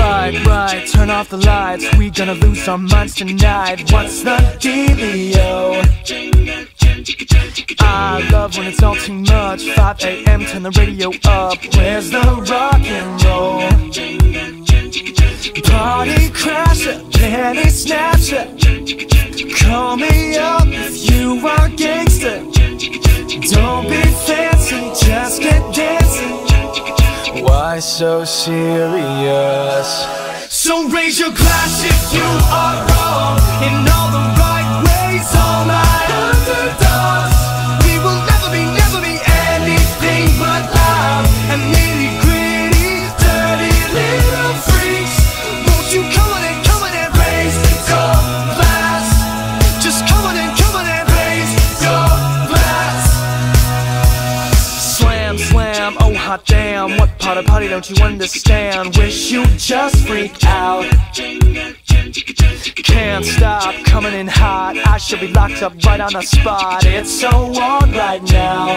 Right, turn off the lights. We gonna lose our minds tonight. What's the dealio? I love when it's all too much. 5 AM, turn the radio up. Where's the rock and roll? Party crasher, penny snatcher. Call me up if you are gangster. Don't be fancy, just get dancing. Why so serious? So raise your glass if you are wrong in all the right ways. All my underdogs, we will never be anything but loud and nitty-gritty, dirty little freaks. Won't you come on and raise your glass? Just come on and raise your glass. Slam, oh hot damn. What part of party don't you understand? Wish you just freaked out. Can't stop coming in hot. I should be locked up right on the spot. It's so on right now.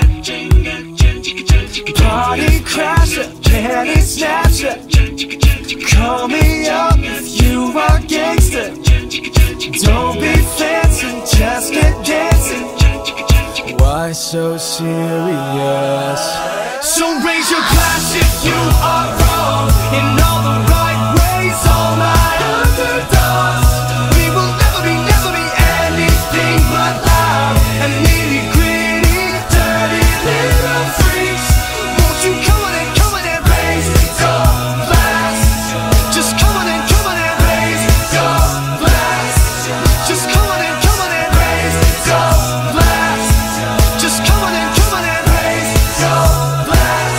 Party crasher, penny snatcher. Call me up if you are gangster. Don't be fancy, just get dancing. Why so serious? So raise your glass if you are wrong in all the right ways. All my underdogs, we will never be anything but loud and nitty-gritty, dirty little freaks. Won't you come on and raise your glass? Just come on and raise your glass. Just come on and raise your glass. Just come on and raise your glass.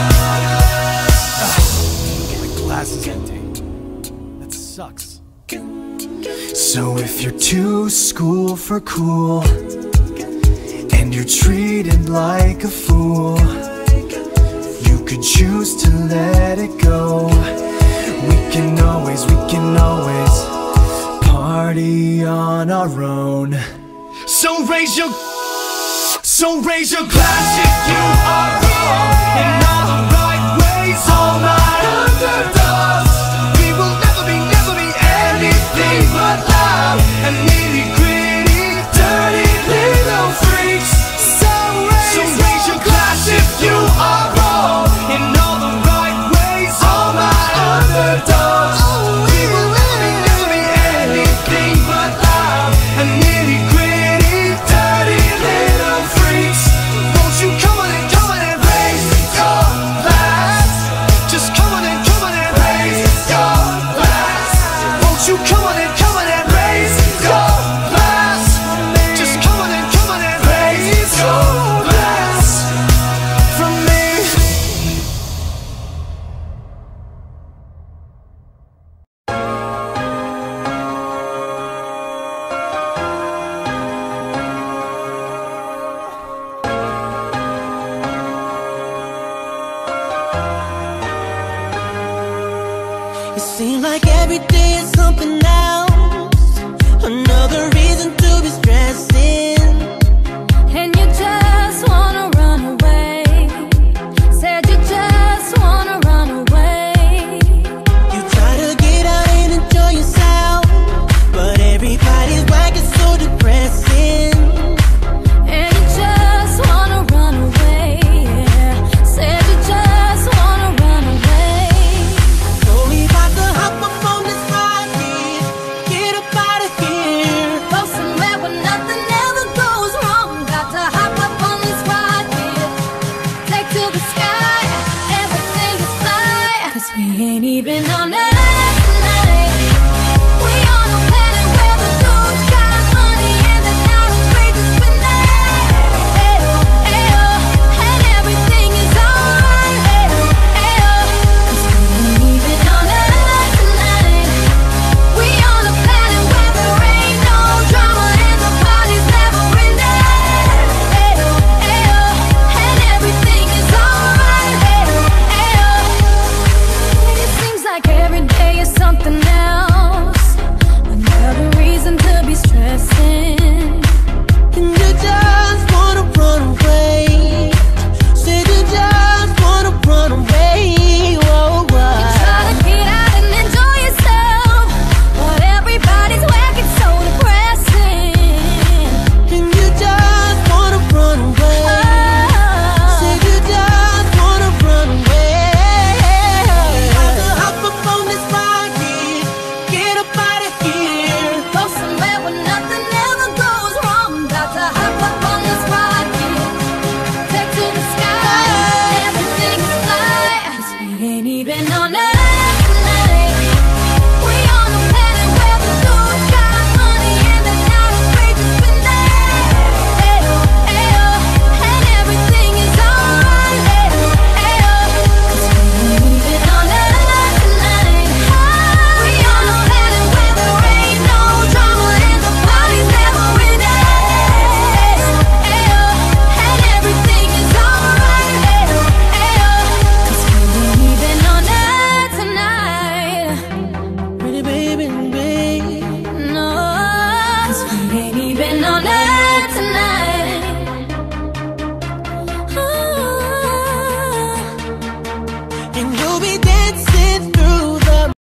My glass is empty. That sucks. So if you're too school for cool and you're treated like a fool, you could choose to let it go. We can always party on our own. So raise your glass if you are wrong in all the right ways. All my underdogs, we will never be anything but loud and nitty-gritty, dirty little freaks. So raise your glass if you are wrong in all the right ways. All my underdogs, we will never be anything but loud and nitty-gritty, dirty little freaks. Won't you come on and raise your glass? Just come on and raise your glass. Won't you come on and raise your glass? Just come on and raise your glass from me. It seems like every day is something else, another reason to be stressing. And you just wanna run away. Said you just wanna run away. You try to get out and enjoy yourself, but everybody's work is so depressing. And you just wanna run away, yeah. Said you just wanna run away. Only about to hop up on this ride, get up out of here. Go somewhere where nothing ever goes wrong. Got to hop up on this ride, yeah. Take to the sky, everything is fly. 'Cause we ain't even on Earth